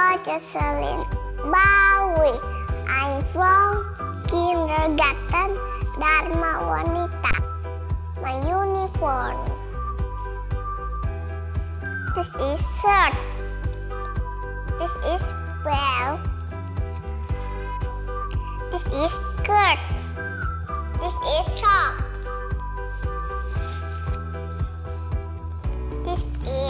Jocelyn Bawi. I'm from kindergarten Dharma Wanita. My uniform. This is shirt. This is belt. This is skirt. This is sock. This is